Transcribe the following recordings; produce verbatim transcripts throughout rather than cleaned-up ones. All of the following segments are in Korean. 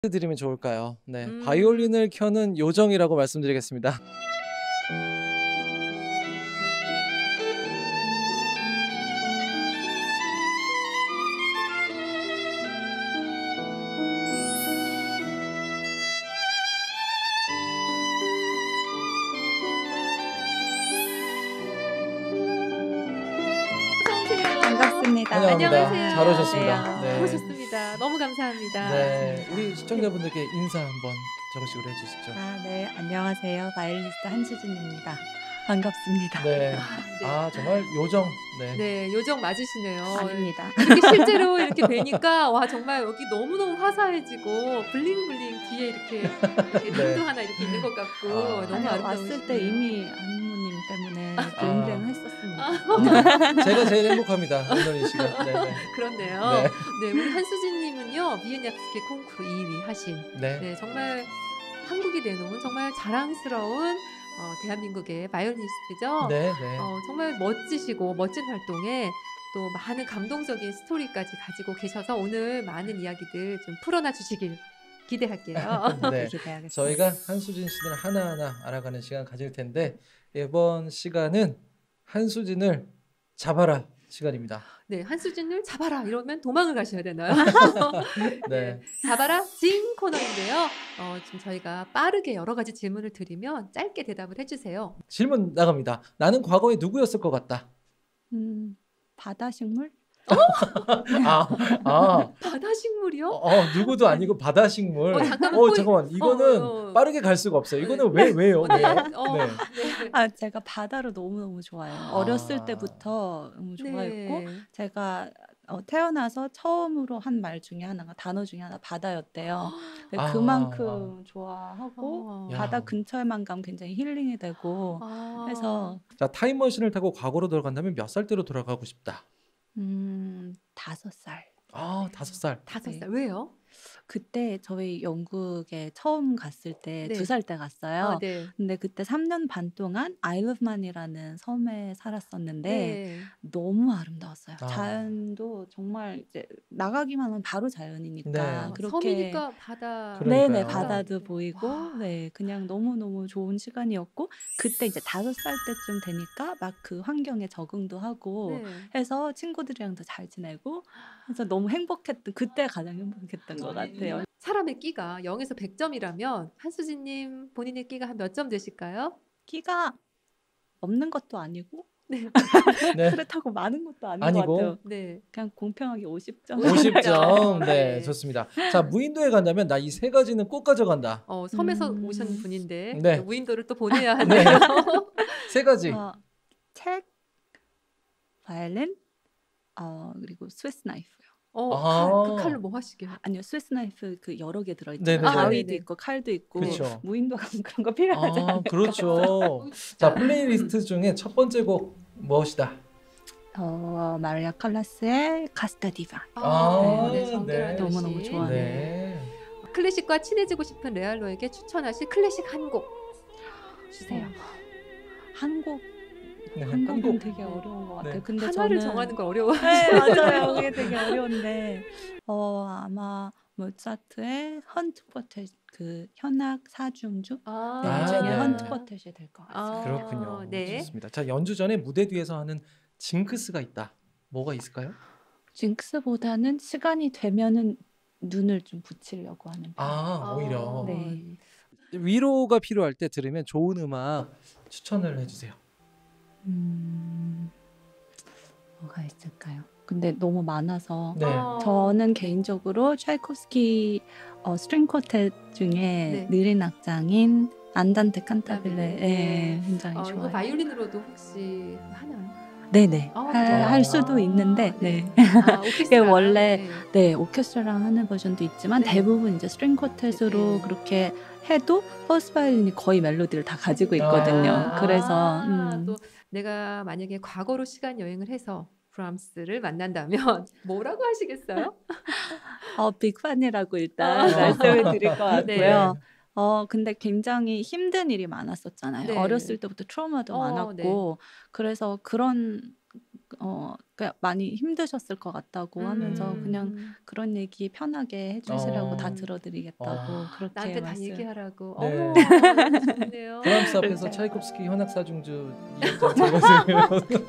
드리면 좋을까요? 네, 음. 바이올린을 켜는 요정이라고 말씀드리겠습니다. 반갑습니다. 환영합니다. 안녕하세요. 잘 오셨습니다. 네. 네. 오셨습니다. 너무 감사합니다. 네, 우리 시청자분들께 인사 한번 정식으로 해주시죠. 아, 네, 안녕하세요. 바이올리니스트 한수진입니다. 반갑습니다. 네, 아, 네. 아 정말 요정. 네, 네, 요정 맞으시네요. 아닙니다. 이렇게 실제로 이렇게 뵈니까 와 정말 여기 너무너무 화사해지고 블링블링 뒤에 이렇게, 이렇게 네. 눈도 하나 이렇게 있는 것 같고 아. 너무 아니요, 아름다우시네요. 왔을 때 이미 안무님 때문에 아. 블링블링 했었습니다. 아, 제가 제일 행복합니다. 오늘 이 시간. 네, 네. 그렇네요. 네. 네, 우리 한수진님은요 비엔약스케 콩쿠르 이 위 하신 네. 네, 정말 한국이 내놓은 정말 자랑스러운 어, 대한민국의 바이올리니스트죠. 네, 네. 어, 정말 멋지시고 멋진 활동에 또 많은 감동적인 스토리까지 가지고 계셔서 오늘 많은 이야기들 좀 풀어놔 주시길 기대할게요. 네. 기대하겠습니다. 저희가 한수진 씨를 하나하나 알아가는 시간 가질 텐데 이번 시간은 한수진을 잡아라 시간입니다. 네, 한수진을 잡아라 이러면 도망을 가셔야 되나요? 네. 잡아라 징 코너인데요. 어, 지금 저희가 빠르게 여러 가지 질문을 드리면 짧게 대답을 해주세요. 질문 나갑니다. 나는 과거에 누구였을 것 같다. 음, 바다식물? 아, 아, 바다식물이요? 어, 어, 누구도 아니고 바다식물. 어, 잠깐만, 어, 포인- 잠깐만. 이거는 어, 어. 빠르게 갈 수가 없어요. 이거는 왜 왜요? 네. 왜? 어, 네. 네. 아, 제가 바다를 너무너무 좋아해요. 아. 어렸을 때부터 너무 좋아했고 네. 제가 어, 태어나서 처음으로 한 말 중에 하나가 단어 중에 하나 바다였대요. 아. 그만큼 좋아하고 어. 야. 바다 근처에만 가면 굉장히 힐링이 되고 아. 해서 자, 타임머신을 타고 과거로 돌아간다면 몇 살 때로 돌아가고 싶다. 음, 다섯 살. 아, 다섯 살. 다섯 살 네. 왜요? 그때 저희 영국에 처음 갔을 때 네. 두 살 때 갔어요. 아, 네. 근데 그때 삼 년 반 동안 아일랜드만이라는 섬에 살았었는데 네. 너무 아름다웠어요. 아. 자연도 정말 이제 나가기만 하면 바로 자연이니까 네. 아, 그렇게 섬이니까 바다. 그러니까요. 네네 바다도 이렇게. 보이고 와. 네 그냥 너무 너무 좋은 시간이었고 그때 이제 다섯 살 때쯤 되니까 막 그 환경에 적응도 하고 네. 해서 친구들이랑도 잘 지내고 그래서 너무 행복했던 그때 가장 행복했던 것 같아요. 사람의 끼가 영에서 백 점이라면 한수진님 본인의 끼가 한 몇 점 되실까요? 끼가 없는 것도 아니고 네. 네. 그렇다고 많은 것도 아닌 아니고. 것 같아요. 네. 그냥 공평하게 오십 점. 오십 점. 네, 네. 좋습니다. 자, 무인도에 간다면 나 이 세 가지는 꼭 가져간다. 어, 섬에서 음. 오신 분인데 네. 또 무인도를 또 보내야 네. 하네요. 세 가지. 어, 책, 바이올린, 어, 그리고 스위스 나이프요. 어, 아. 칼, 그 칼로 뭐 하시게요? 아니요, 스위스 나이프 그 여러 개 네네네. 들어있잖아요. 가위도 네네. 있고 칼도 있고 그쵸. 무인도 가면 그런 거 필요하지 아, 않을까. 그렇죠. 자, 플레이리스트 중에 첫 번째 곡 무엇이다? 어, 마리아 칼라스의 카스타 디바. 아, 네, 네. 정결한 너무너무 여신. 좋아하는. 네. 클래식과 친해지고 싶은 레알로에게 추천하실 클래식 한 곡 주세요. 한국 네, 한국은 한국. 되게 어려운 것 같아요. 네. 근데 하나를 저는 정하는 걸 어려워. 네, 맞아요. 그게 되게 어려운데 어 아마 모차트의 헌트 포텟 그 현악 사중주 아, 네, 아, 중에 네. 헌트 포텟이 될 것 같습니다. 아, 그렇군요. 네. 좋습니다. 자, 연주 전에 무대 뒤에서 하는 징크스가 있다. 뭐가 있을까요? 징크스보다는 시간이 되면은 눈을 좀 붙이려고 하는 편. 아, 오히려. 네. 위로가 필요할 때 들으면 좋은 음악 추천을 해주세요. 음, 뭐가 있을까요? 근데 너무 많아서 네. 아. 저는 개인적으로 차이콥스키 어, 스트링 쿼텟 중에 네. 느린 악장인 안단테 칸타빌레 네. 예, 굉장히 어, 이거 좋아요. 바이올린으로도 혹시 하나요? 네네 아, 할, 그래요? 할 수도 아, 있는데 네. 아, 이게 오케스트라. 원래 네. 네 오케스트라랑 하는 버전도 있지만 네. 대부분 이제 스트링 쿼텟으로 네. 그렇게 해도 퍼스트 바이올린이 거의 멜로디를 다 가지고 있거든요. 아. 그래서 아, 음. 또 내가 만약에 과거로 시간 여행을 해서 브람스를 만난다면 뭐라고 하시겠어요? 어, 빅판이라고 일단 아. 말씀을 드릴 것 같고요. 네. 어 근데 굉장히 힘든 일이 많았었잖아요. 네. 어렸을 때부터 트라우마도 어, 네. 많았고 그래서 그런 어 그러니까 많이 힘드셨을 것 같다고 하면서 음, 그냥 음. 그런 얘기 편하게 해 주시라고 다 어. 들어 드리겠다고 어. 그렇게 나한테 다 말씀 얘기하라고. 네. 어머, 너무 좋네요. 브람스 앞에서 그렇죠. 차이콥스키 현악 사중주 이연장 들려드리면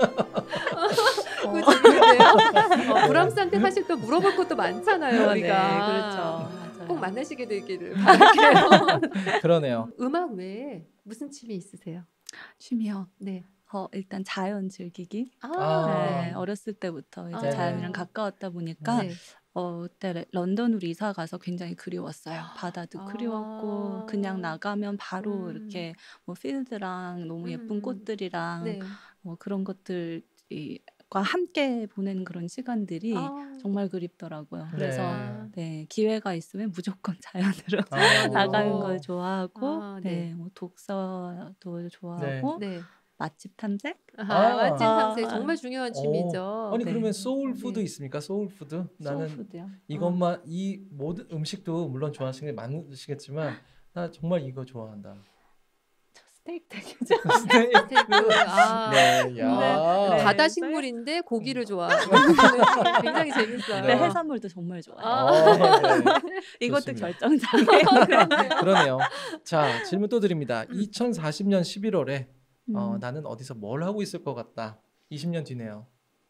그거 어. 재밌는데요. 어, 브람스한테 사실 또 물어볼 것도 많잖아요, 어, 네, 우리가. 그렇죠. 꼭 맞아요. 만나시게 되기를 바랄게요. 그러네요. 음악 외에 무슨 취미 있으세요? 취미요. 네. 어 일단 자연 즐기기. 아, 아. 네, 네. 어렸을 때부터 이제 아. 자연이랑 가까웠다 보니까 네. 어 그때 레 런던으로 이사 가서 굉장히 그리웠어요. 바다도 아. 그리웠고 그냥 나가면 바로 음. 이렇게 뭐 필드랑 너무 예쁜 음. 꽃들이랑 네. 뭐 그런 것들이 과 함께 보내는 그런 시간들이 아, 정말 그립더라고요. 그래서 그랬구나. 네, 기회가 있으면 무조건 자연으로 아. 나가는 걸 자연으로. 좋아하고 아, 네. 네, 뭐 독서도 네. 좋아하고 네. 맛집 탐색? 아, 아. 맛집 탐색 아. 정말 중요한 어. 취미죠. 아니 네. 그러면 소울푸드 네. 있습니까? 소울푸드? 나는 소울푸드요. 이것만 이 모든 음식도 물론 좋아하시는 게 많으시겠지만 나 정말 이거 좋아한다. 저 스테이크 되게 좋아. 스테이크. 스테이크. 아. 네, 야. 네. 바다 네. 식물인데 고기를 좋아하고 굉장히 재밌어요. 네, 네. 해산물도 정말 좋아해요. 아. 어, 네. 이것도 좋습니다. 결정장애. 그러네요. 자, 질문 또 드립니다. 음. 이천사십 년 십일월에 어, 음. 나는 어디서 뭘 하고 있을 것 같다. 이십 년 뒤네요.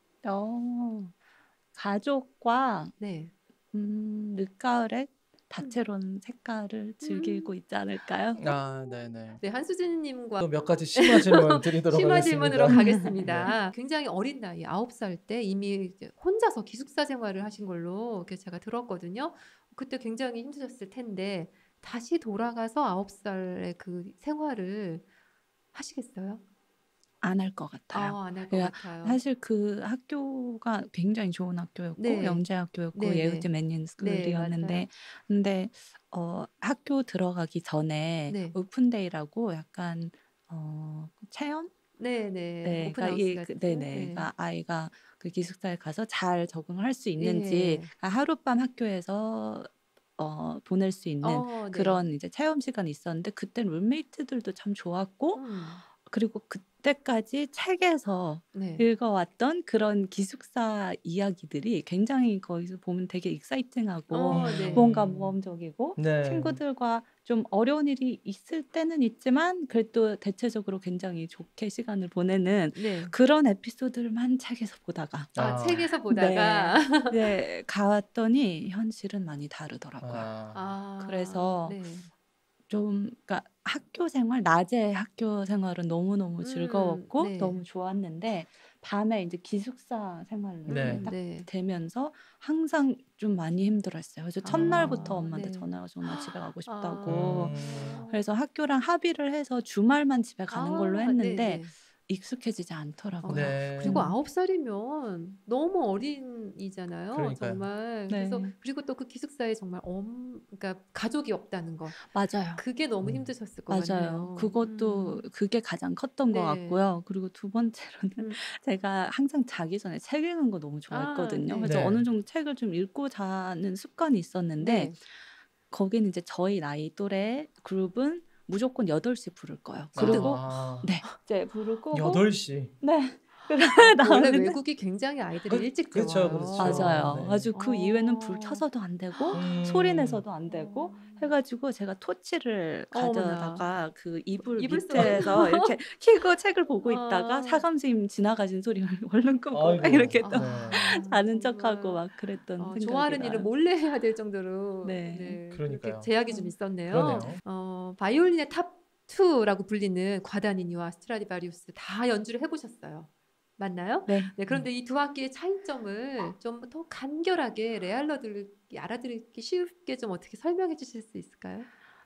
어, 가족과 네. 음, 늦가을에 다채로운 색깔을 즐기고 있지 않을까요? 아, 네, 네. 네, 한수진님과 또 몇 가지 심화 질문 드리도록 심화 하겠습니다. 질문으로 가겠습니다. 굉장히 어린 나이, 아홉 살 때 이미 이제 혼자서 기숙사 생활을 하신 걸로 이렇게 제가 들었거든요. 그때 굉장히 힘드셨을 텐데 다시 돌아가서 아홉 살의 그 생활을 하시겠어요? 안 할 것 같아요. 아, 안 할 것 그러니까 같아요. 사실 그 학교가 굉장히 좋은 학교였고 네. 영재학교였고 네, 네. 예우드 맨닝 네, 스쿨이었는데 맞아요. 근데 어, 학교 들어가기 전에 네. 오픈데이라고 약간 어, 체험? 네, 네. 네, 오픈 그러니까 하우스 이 같은. 그, 네네, 네. 그러니까 아이가 그 기숙사에 가서 잘 적응할 수 있는지 예. 그러니까 하룻밤 학교에서 어, 보낼 수 있는 어, 네. 그런 이제 체험 시간이 있었는데 그때 룸메이트들도 참 좋았고 음. 그리고 그때까지 책에서 네. 읽어왔던 그런 기숙사 이야기들이 굉장히 거기서 보면 되게 익사이팅하고 어, 네. 뭔가 모험적이고 네. 친구들과 좀 어려운 일이 있을 때는 있지만 그래도 대체적으로 굉장히 좋게 시간을 보내는 네. 그런 에피소드만 책에서 보다가 아, 아. 책에서 보다가 네, 가왔더니 현실은 많이 다르더라고요. 아. 아, 그래서 네. 좀 그러니까 학교 생활 낮에 학교 생활은 너무너무 음, 즐거웠고 네. 너무 좋았는데 밤에 이제 기숙사 생활을 네. 음, 딱 네. 되면서 항상 좀 많이 힘들었어요. 그래서 첫날부터 아, 엄마한테 네. 전화가 전화 집에 가고 싶다고. 음. 그래서 학교랑 합의를 해서 주말만 집에 가는 걸로 아, 했는데 네, 네. 익숙해지지 않더라고요. 네. 그리고 음. 아홉 살이면 너무 어린이잖아요. 그러니까요. 정말. 네. 그래서 그리고 또 그 기숙사에 정말 엄, 그러니까 가족이 없다는 거. 맞아요. 그게 너무 음. 힘드셨을 것 맞아요. 같네요. 그것도 음, 그게 가장 컸던 것 네. 같고요. 그리고 두 번째로는 음. 제가 항상 자기 전에 책 읽는 거 너무 아, 좋아했거든요. 네. 그래서 네. 어느 정도 책을 좀 읽고 자는 습관이 있었는데 네. 거기는 이제 저희 나이 또래 그룹은 무조건 여덟 시 부를 거예요. 아. 그리고 아. 네, 이제 불을 끄고 여덟 시. 네. 원래 나오는데 외국이 굉장히 아이들이 그- 일찍 그렇죠, 재워요. 그렇죠. 맞아요. 네. 아주 그 이후에는 불 어. 켜서도 안 되고 음. 소리 내서도 안 되고 어. 해가지고 제가 토치를 어머나. 가져다가 그 이불 이불 속. 밑에서 이렇게 켜고 책을 보고 있다가 아. 사감 선생님 지나가신 소리 얼른 끄고 아이고. 이렇게 또 네. 자는 정말. 척하고 막 그랬던 어, 생각이 좋아하는 나요. 일을 몰래 해야 될 정도로 네. 네, 그러니까요. 그렇게 제약이 좀 있었네요. 그러네요. 어, 바이올린의 탑 이라고 불리는 과다니니와 스트라디바리우스 다 연주를 해보셨어요. 맞나요? 네. 네, 그런데 이 두 악기의 차이점을 좀 더 간결하게 레알러들이 알아듣기 쉽게 좀 어떻게 설명해 주실 수 있을까요?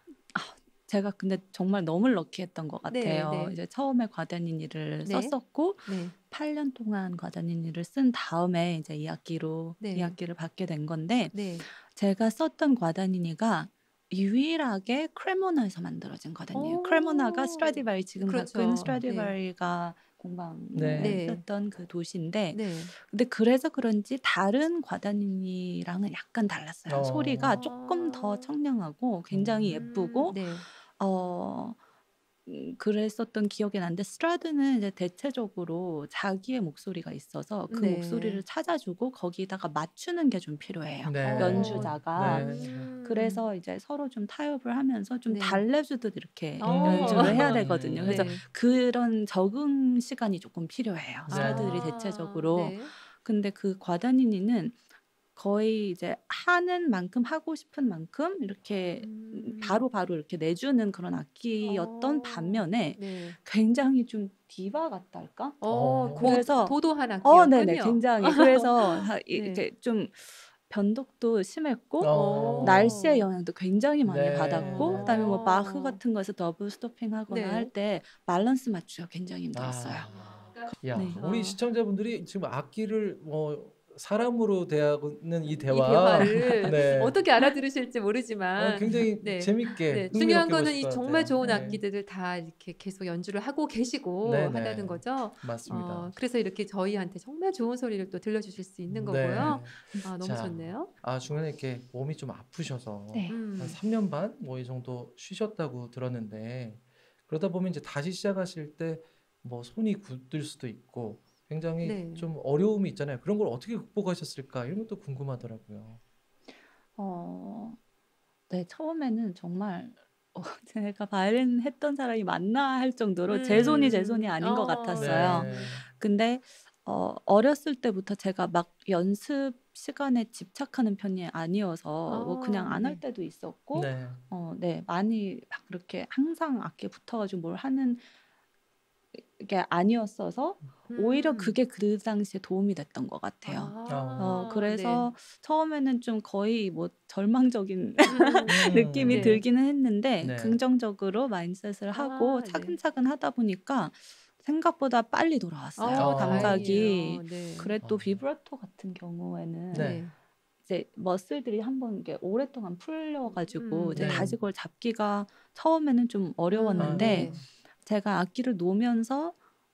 제가 근데 정말 너무 럭키했던 것 네, 같아요. 네. 이제 처음에 과다니니를 네. 썼었고 네, 팔 년 동안 과다니니를 쓴 다음에 이제 이 악기로 네. 이 악기를 받게 된 건데 네. 제가 썼던 과다니니가 유일하게 크레모나에서 만들어진 과다니예요. 오. 크레모나가 스트라디바리 지금 그렇죠. 갖고 있는 네. 스트라디바리가 공방을 네. 네. 했었던 그 도시인데 네. 근데 그래서 그런지 다른 과다니니랑은 약간 달랐어요. 소리가 어. 조금 더 아. 청량하고 굉장히 음. 예쁘고 네. 어 음 그랬었던 기억이 나는데 스트라드는 이제 대체적으로 자기의 목소리가 있어서 그 목소리를 네. 찾아주고 거기다가 맞추는 게 좀 필요해요, 네. 어. 연주자가. 네. 네. 음. 그래서 이제 서로 좀 타협을 하면서 좀 네. 달래주듯 이렇게 어. 연주를 해야 되거든요. 그래서 네. 그런 적응 시간이 조금 필요해요, 네. 스트라드들이 아. 대체적으로. 네. 근데 그 과다니니는 거의 이제 하는 만큼 하고 싶은 만큼 이렇게 음 음. 바로바로 이렇게 내주는 그런 악기였던 어. 반면에 네. 굉장히 좀 디바 같다 할까? 어. 어. 고 그래서 도도한 어 네네. 악기였군요. 굉장히. 그래서 하 네. 이렇게 좀 변덕도 심했고 어. 날씨의 어. 영향도 굉장히 많이 네. 받았고 그다음에 뭐 바흐 어. 같은 거에서 더블 스토핑하거나 할 네. 때 밸런스 맞추기가 굉장히 힘들었어요. 아. 야, 네. 우리 어. 시청자분들이 지금 악기를 뭐 사람으로 대하는 이 이 대화 대화를 네. 어떻게 알아들으실지 어 모르지만 굉장히 네. 재밌게 네. 중요한 흥미롭게 거는 보실 이 것 정말 같아요. 좋은 네. 악기들을 다 이렇게 계속 연주를 하고 계시고 네네. 하다는 거죠. 맞습니다. 어 그래서 이렇게 저희한테 정말 좋은 소리를 또 들려주실 수 있는 네. 거고요. 아 너무 자, 좋네요. 아 중간에 이렇게 몸이 좀 아프셔서 네. 음. 한 삼 년 반 뭐 이 정도 쉬셨다고 들었는데 그러다 보면 이제 다시 시작하실 때 뭐 손이 굳을 수도 있고 굉장히 네. 좀 어려움이 있잖아요. 그런 걸 어떻게 극복하셨을까 이런 것도 궁금하더라고요. 어 네. 처음에는 정말 어 제가 바이올린 했던 사람이 맞나 할 정도로 제 손이 제 손이 음. 아닌 것 어 같았어요. 네. 근데 어 어렸을 때부터 제가 막 연습 시간에 집착하는 편이 아니어서 뭐 그냥 아 안 할 네. 때도 있었고 네. 어 네 많이 막 그렇게 항상 악기에 붙어 가지고 뭘 하는 게 아니었어서 오히려 음. 그게 그 당시에 도움이 됐던 것 같아요. 어 아 네. 그래서 처음에는 좀 거의 뭐 절망적인 음. 느낌이 음. 네. 들기는 했는데 네. 긍정적으로 마인드셋을 하고 아 네. 차근차근 하다 보니까 생각보다 빨리 돌아왔어요, 어 어. 감각이. 다행이에요. 네. 그래 또 어. 비브라토 같은 경우에는 네. 네. 이제 머슬들이 한번 이렇게 오랫동안 풀려 가지고 음 이제 네. 네. 다시 그걸 잡기가 처음에는 좀 음 어려웠는데 네. 제가 악기를 놓으면서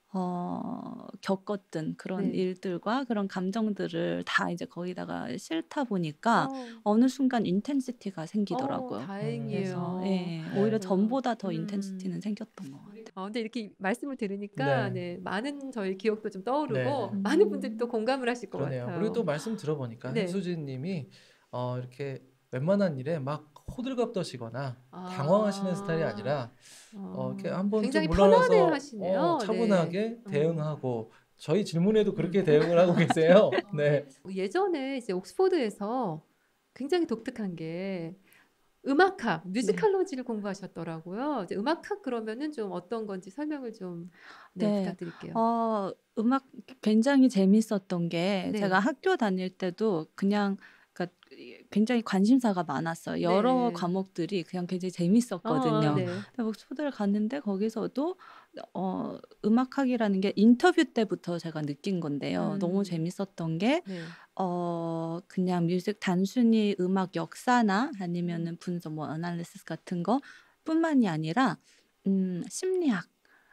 어 겪었던 그런 네. 일들과 그런 감정들을 다 이제 거기다가 싣다 보니까 어. 어느 순간 인텐시티가 어 생기더라고요. 그래서 다행이에요. 예 네. 오히려 그래서 전보다 더 음. 인텐시티는 생겼던 것 같아요. 아 근데 이렇게 말씀을 들으니까 네. 네 많은 저희 기억도 좀 네. 떠오르고 음. 많은 분들이 또 공감을 하실 것 그러네요. 그리고 또 같아요. 말씀 들어보니까 네. 한수진 님이 어 이렇게 웬만한 일에 막 호들갑 떠시거나 당황하시는 스타일이 아. 아니라 어 이렇게 어 한번 좀 굉장히 물러나서 어 편안해하시네요. 네. 차분하게 음. 대응하고 저희 질문에도 그렇게 음. 대응을 하고 계세요. 네. 예전에 이제 옥스퍼드에서 굉장히 독특한 게 음악학, 네. 뮤지컬로지를 공부하셨더라고요. 이제 음악학 그러면은 좀 어떤 건지 설명을 좀 네 네. 부탁드릴게요. 어 음악 굉장히 재밌었던 게 제가 네. 학교 다닐 때도 그냥 그러니까 굉장히 관심사가 많았어요. 여러 네. 과목들이 그냥 굉장히 어 재밌었거든요. 네. 근데 옥스퍼드를 갔는데 거기서도 어 음악학이라는 게 인터뷰 때부터 제가 느낀 건데요. 너무 음. 재밌었던 게 네. 어 그냥 뮤직 단순히 음악 역사나 음. 아니면은 분석 뭐 애널리시스 같은 거뿐만이 아니라 음 심리학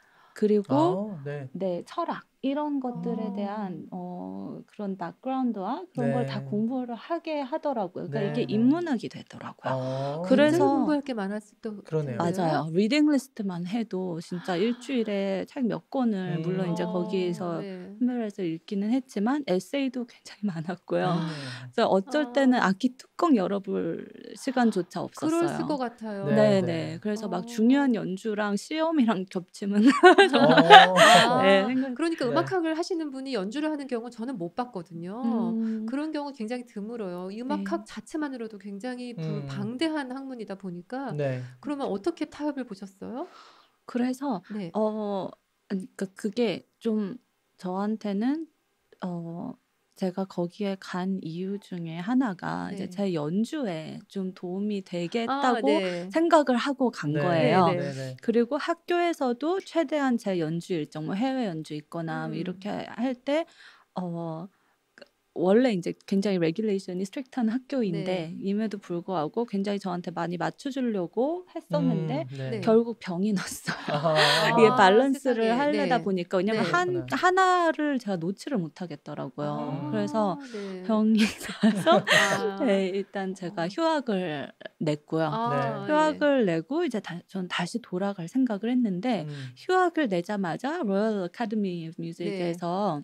그리고 아 네. 네 철학 이런 것들에 어. 대한 어 그런 백그라운드와 그런 걸 다 네. 공부를 하게 하더라고요. 그러니까 이게 네네. 인문학이 되더라고요. 어. 굉장히 그래서 공부할 게 많았을 것 그러네요. 텐데요. 맞아요. 리딩 리스트만 해도 진짜 일주일에 책 몇 권을 물론 인제 음. 어 거기에서 네. 판별해서 읽기는 했지만 에세이도 굉장히 많았고요. 음. 그래서 어쩔 때는 아. 악기 뚜껑 열어볼 시간조차 그랬을 것 없었어요. 같아요. 네네. 네네. 그래서 막 어. 중요한 연주랑 시험이랑 겹치면 정말 어. 예 아 생각 그러니까 네. 음악학을 하시는 분이 연주를 하는 경우 저는 못 봤거든요. 음. 그런 경우 굉장히 드물어요. 이 네. 음악학 자체만으로도 굉장히 부 음. 방대한 학문이다 보니까 네. 그러면 어떻게 타협을 보셨어요? 그래서 네. 어 아니 그러니까 그게 좀 저한테는 어 제가 거기에 간 이유 중에 하나가 이제 네. 제 연주에 좀 도움이 아 되겠다고 네. 생각을 하고 간 네. 거예요. 네네. 네네. 그리고 학교에서도 최대한 제 연주 일정 뭐 해외 연주 있거나 뭐 음. 이렇게 할 때 어 그 원래 이제 굉장히 레귤레이션이 스트릭트한 학교인데 네. 임에도 불구하고 굉장히 저한테 많이 맞춰주려고 했었는데 음, 네. 네. 결국 병이 났어요. 아하. 이게 아, 밸런스를 세상에. 하려다 네. 보니까 왜냐면 네. 한 그렇구나. 하나를 제가 놓지를 못하겠더라고요. 아, 그래서 네. 병이 나서 아, 네, 일단 제가 어. 휴학을 냈고요. 아, 예. 휴학을 내고 이제 다, 전 다시 돌아갈 생각을 했는데 음. 휴학을 내자마자 로열 아카데미 네. 뮤직에서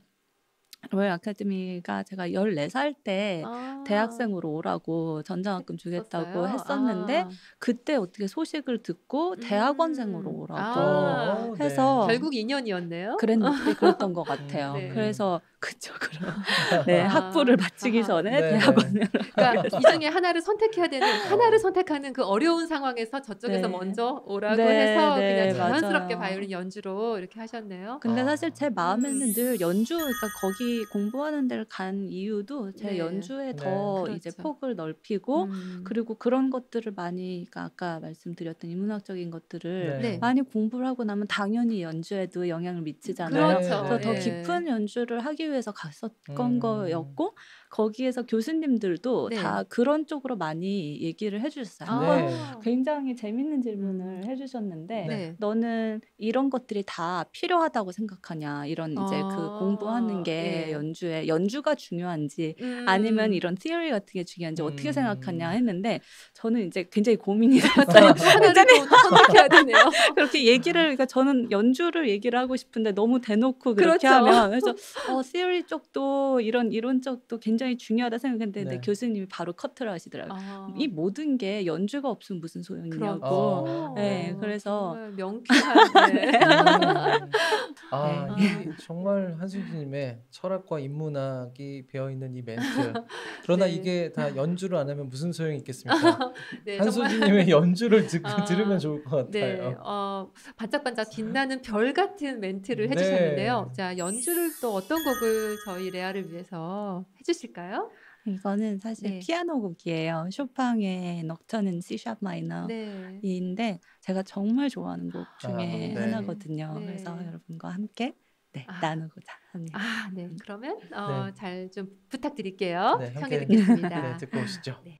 로열 아카데미가 제가 열네 살 때 아, 대학생으로 오라고 전장학금 주겠다고 했었어요? 했었는데 아, 그때 어떻게 소식을 듣고 대학원생으로 음, 오라고 아, 어, 해서 결국 인연이었네요. 그랬는데 그랬던 것 같아요. 음. 네. 그래서 그쪽으로 네, 아, 학부를 마치기 아하. 전에 네네. 대학원으로 그러니까 이 중에 하나를 선택해야 되는 하나를 선택하는 그 어려운 상황에서 저쪽에서 네. 먼저 오라고 네, 해서 네, 그냥 자연스럽게 맞아요. 바이올린 연주로 이렇게 하셨네요. 근데 아. 사실 제 마음에는 음. 늘 연주, 그러니까 거기 공부하는 데를 간 이유도 제 네. 연주에 네. 더 이제 그렇죠. 폭을 넓히고 음. 그리고 그런 것들을 많이, 그러니까 아까 말씀드렸던 인문학적인 것들을 네. 많이 공부를 하고 나면 당연히 연주에도 영향을 미치잖아요. 그렇죠. 그래서 더 네. 깊은 연주를 하기 위해서 갔었던 음. 거였고 거기에서 교수님들도 네. 다 그런 쪽으로 많이 얘기를 해주셨어요. 아, 네. 굉장히 재밌는 질문을 음. 해주셨는데 네. 너는 이런 것들이 다 필요하다고 생각하냐, 이런 이제 그 아, 공부하는 게 예. 연주에 연주가 중요한지 음. 아니면 이런 티어리 같은 게 중요한지 어떻게 음. 생각하냐 했는데 저는 이제 굉장히 고민이 됐어요. 하나를 또 선택해야 되네요. 그렇게 얘기를, 그러니까 저는 연주를 얘기를 하고 싶은데 너무 대놓고 그렇게 그렇죠. 하면 그래서 어 theory 쪽도 이런 이론 쪽도 굉장히 중요하다 생각했는데 네. 교수님이 바로 커트를 하시더라고요. 아, 이 모든 게 연주가 없으면 무슨 소용이냐고. 그렇죠. 어, 네, 어, 그래서 정말 명쾌한. 네. 음. 아, 네. 이 정말 한수진님의 철학과 인문학이 배어 있는 이 멘트. 그러나 네. 이게 다 연주를 안 하면 무슨 소용이 있겠습니까? 네, 정말. 한수진님의 연주를 듣, 아, 들으면 좋을 것 네, 같아요. 어, 반짝반짝 빛나는 별 같은 멘트를 네. 해주셨는데요. 자, 연주를 또 어떤 곡을 저희 레아를 위해서 해주실까요? 이거는 사실 네. 피아노 곡이에요. 쇼팽의 넉터는 C샵 마이너인데 네. 제가 정말 좋아하는 곡 중에 아, 네. 하나거든요. 네. 그래서 여러분과 함께 네, 아. 나누고자 합니다. 아, 네. 그러면 어, 네. 잘 좀 부탁드릴게요. 네, 청해 함께 듣겠습니다. 네, 듣고 오시죠. 네.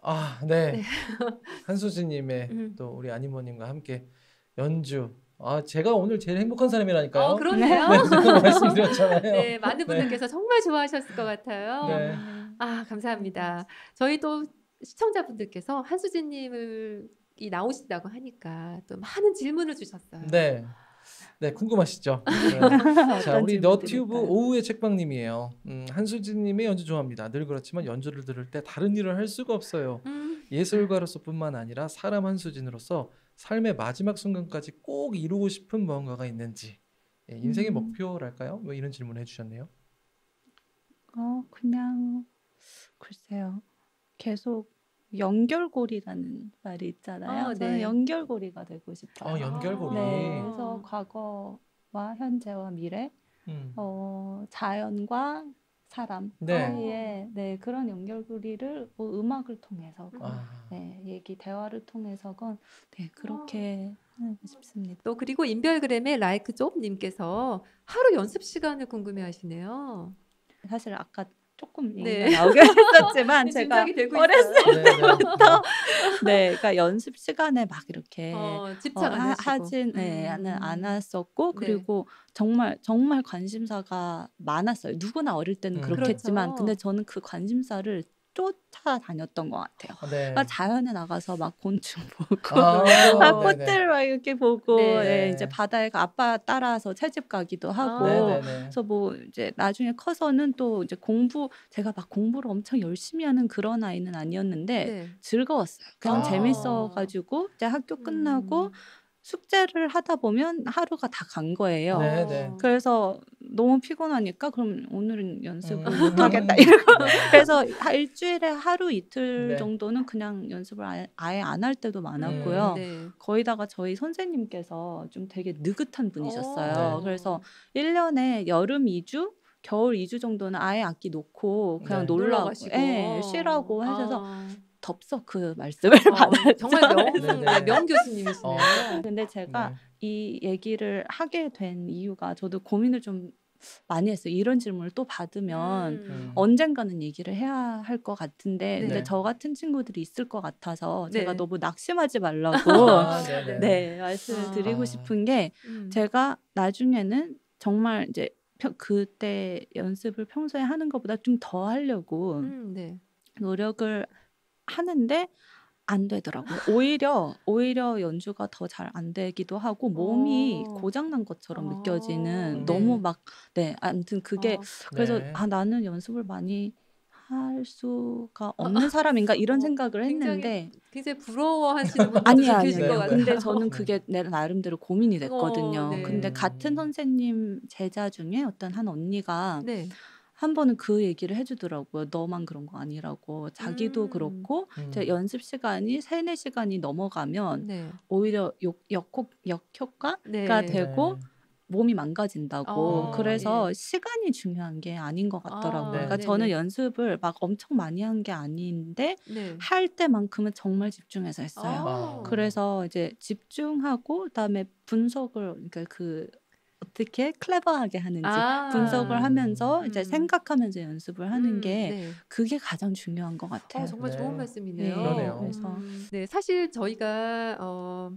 아, 네. 네. 한수진님의 음. 또 우리 아니모님과 함께 연주. 아, 제가 오늘 제일 행복한 어, 사람이라니까요. 그러네요. 네, 제가 말씀드렸잖아요. 네, 많은 네, 분들께서 정말 좋아하셨을 것 같아요. 네, 네. 아, 감사합니다. 저희 또 시청자분들께서 한수진님을 이 나오신다고 하니까 또 많은 질문을 주셨어요. 네, 네, 궁금하시죠? 네. 자, 어떤 우리 질문 너튜브 드릴까요? 오후의 책방님이에요. 음, 한수진님의 연주 좋아합니다. 늘 그렇지만 연주를 들을 때 다른 일을 할 수가 없어요. 음, 예술가로서뿐만 아니라 사람 한수진으로서 삶의 마지막 순간까지 꼭 이루고 싶은 무언가가 있는지, 예, 인생의 음. 목표랄까요? 뭐 이런 질문을 해주셨네요. 어, 그냥 글쎄요. 계속 연결고리라는 말이 있잖아요. 아, 저는 네. 연결고리가 되고 싶어요. 어, 연결고리. 네, 아. 그래서 과거와 현재와 미래, 음, 어, 자연과 사람 네. 사이에 네, 그런 연결고리를 뭐 음악을 통해서건, 아, 네, 얘기 대화를 통해서건 네, 그렇게 하고 싶습니다. 또 그리고 인별그램의 라이크 좁님께서 하루 연습 시간을 궁금해하시네요. 사실 아까 조금 네. 얘기가 나오긴 했었지만 제가 짐작이 되고 어렸을 있어요. 네, 네. 네, 그러니까 연습 시간에 막 이렇게 어, 어, 집착 안 하, 하시고. 하진 네, 음. 않았었고 네. 그리고 정말 정말 관심사가 많았어요. 누구나 어릴 때는 음. 그렇겠지만 그렇죠. 근데 저는 그 관심사를 쫓아다녔던 것 같아요. 아, 네. 그러니까 자연에 나가서 막 곤충 보고 아, 막 네네. 꽃들 막 이렇게 보고 네. 네, 이제 바다에 가- 아빠 따라서 채집 가기도 하고 아. 네네네. 그래서 뭐 이제 나중에 커서는 또 이제 공부 제가 막 공부를 엄청 열심히 하는 그런 아이는 아니었는데 네. 즐거웠어요. 그냥 아. 재밌어가지고 이제 학교 끝나고 음. 숙제를 하다 보면 하루가 다 간 거예요. 네, 네. 그래서 너무 피곤하니까 그럼 오늘은 연습을 음. 못 하겠다 이러고 네. 그래서 하- 일주일에 하루 이틀 네. 정도는 그냥 연습을 아예, 아예 안 할 때도 음, 많았고요. 네. 거기다가 저희 선생님께서 좀 되게 느긋한 분이셨어요. 어. 그래서 일 년에 여름 이 주, 겨울 이 주 정도는 아예 악기 놓고 그냥 네. 놀러 놀라고 가시고. 예, 쉬라고 하셔서 아. 덥석 그 말씀을 어, 받았죠. 정말 명, 네네. 네, 명 교수님이시네요. 어. 근데 제가 네. 이 얘기를 하게 된 이유가 저도 고민을 좀 많이 했어요. 이런 질문을 또 받으면 음. 음. 언젠가는 얘기를 해야 할 것 같은데 근데 네. 저 같은 친구들이 있을 것 같아서 제가 네. 너무 낙심하지 말라고 아, 네네. 네, 말씀을 아. 드리고 아. 싶은 게 음. 제가 나중에는 정말 이제 평- 그때 연습을 평소에 하는 것보다 좀 더 하려고 음, 네. 노력을 하는데 안 되더라고요. 오히려 오히려 연주가 더 잘 안 되기도 하고 몸이 어. 고장난 것처럼 어, 느껴지는 네. 너무 막 네, 아무튼 그게 어. 그래서 네. 아 나는 연습을 많이 할 수가 없는 사람인가 이런 어, 생각을 굉장히 했는데 굉장히 부러워하시는 분들도 아니야 좀 아니야 계실 것 네, 네. 같아요. 근데 저는 네. 그게 내 나름대로 고민이 됐거든요. 어, 네. 근데 같은 선생님 제자 중에 어떤 한 언니가 네. 한 번은 그 얘기를 해주더라고요. 너만 그런 거 아니라고. 자기도 음. 그렇고 음. 이제 연습 시간이 세네 시간이 넘어가면 네. 오히려 역, 역효, 역효과가 네. 되고 네. 몸이 망가진다고. 어, 그래서 예. 시간이 중요한 게 아닌 것 같더라고요. 아, 그러니까 네네. 저는 연습을 막 엄청 많이 한 게 아닌데 네. 할 때만큼은 정말 집중해서 했어요. 아. 그래서 이제 집중하고 그다음에 분석을 그러니까 그 어떻게 클레버하게 하는지 아. 분석을 하면서 이제 음. 생각하면서 연습을 하는 음, 게 네. 그게 가장 중요한 것 같아요. 어, 정말 네. 좋은 말씀이네요. 그러네요. 그래서 음, 네, 사실 저희가 어,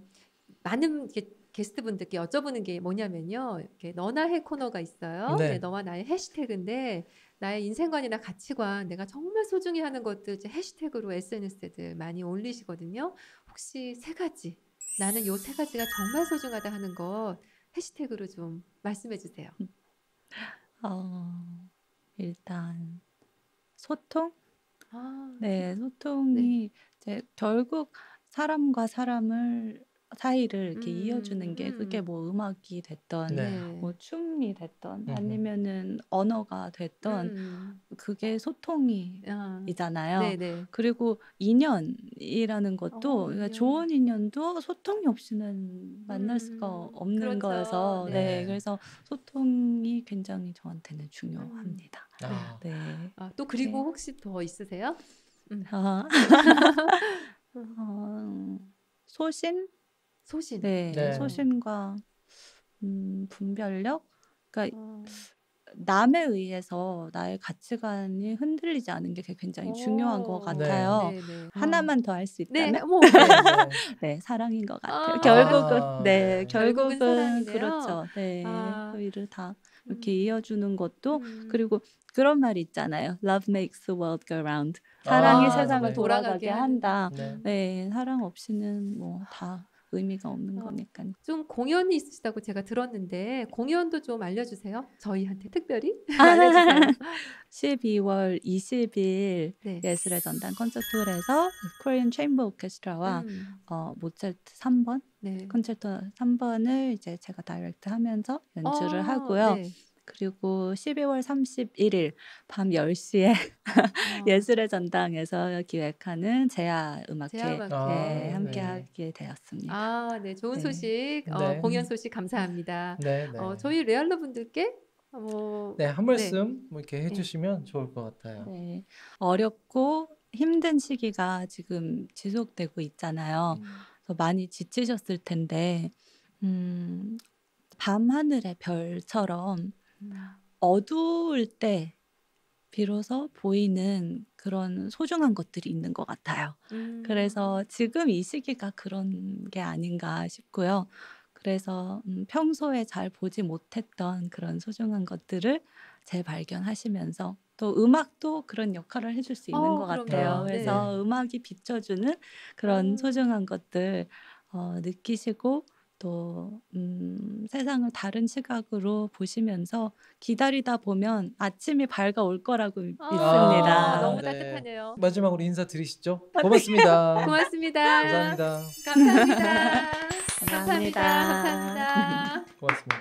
많은 게, 게스트분들께 여쭤보는 게 뭐냐면요. 이렇게 너나 해 코너가 있어요. 네. 네, 너와 나의 해시태그인데 나의 인생관이나 가치관, 내가 정말 소중히 하는 것들 이제 해시태그로 에스엔에스에 많이 올리시거든요. 혹시 세 가지, 나는 요 세 가지가 정말 소중하다 하는 것 해시태그로 좀 말씀해 주세요. 어, 일단 소통? 아, 네, 소통이 이제 결국 사람과 사람을 사이를 이렇게 음, 이어주는 게 그게 음. 뭐 음악이 됐던 네. 네. 뭐 춤이 됐던 음흠. 아니면은 언어가 됐던 음. 그게 소통이 아, 이잖아요. 네네. 그리고 인연이라는 것도 어, 그러니까 인연. 좋은 인연도 소통이 없이는 만날 수가 음, 없는 그렇죠. 거여서 네. 네. 네. 그래서 소통이 굉장히 저한테는 중요합니다. 아. 네. 아, 또 그리고 네. 혹시 더 있으세요? 음. 아, 어, 소신? 소신. 네, 네. 소신과 음, 분별력? 그러니까 어, 남에 의해서 나의 가치관이 흔들리지 않은 게 굉장히 중요한 것 오. 같아요. 네, 네. 하나만 더 할 수 네, 있다면 뭐 네, 네. 네, 사랑인 것 같아요. 아. 결국은 아, 네, 네. 결국은 결국은 사랑이네요. 그렇죠. 네, 아. 저희를 다 이렇게 음. 이어주는 것도 음. 그리고 그런 말이 있잖아요. Love makes the world go round. 사랑이 아, 세상을 네. 돌아가게 돌아가게 하는. 한다. 네. 음. 네, 사랑 없이는 뭐 다 의미가 없는 어. 거니까요. 좀 공연이 있으시다고 제가 들었는데 공연도 좀 알려주세요. 저희한테 특별히 알려주세요. 십이월 이십일 네. 예술의 전당 콘서트홀에서 코리안 체인버 오케스트라와 음. 어, 모차르트 삼 번 네. 콘체르토 삼 번을 이제 제가 다이렉트 하면서 연주를 어, 하고요. 네. 그리고 십이월 삼십일일 밤 열 시에 어, 예술의 전당에서 기획하는 제야 음악회 제아음악회. 아, 네, 함께 네. 하게 되었습니다. 아, 네, 좋은 네. 소식, 어, 네. 공연 소식 감사합니다. 네, 네. 어, 저희 레알러 분들께 어, 네, 한 네. 말씀 뭐 이렇게 해주시면 좋을 것 같아요. 네, 어렵고 힘든 시기가 지금 지속되고 있잖아요. 음. 그래서 많이 지치셨을 텐데 음, 밤하늘의 별처럼 음. 어두울 때 비로소 보이는 그런 소중한 것들이 있는 것 같아요. 음. 그래서 지금 이 시기가 그런 게 아닌가 싶고요. 그래서 음, 평소에 잘 보지 못했던 그런 소중한 것들을 재발견하시면서 또 음악도 그런 역할을 해줄 수 있는 어, 것 그럼요. 같아요. 네. 그래서 음악이 비춰주는 그런 어. 소중한 것들 어, 느끼시고 또 음, 세상을 다른 시각으로 보시면서 기다리다 보면 아침이 밝아올 거라고 아, 믿습니다. 너무 네. 따뜻하네요. 마지막으로 인사드리시죠. 고맙습니다. 고맙습니다. 감사합니다. 감사합니다. 감사합니다. 감사합니다. 감사합니다. 고맙습니다.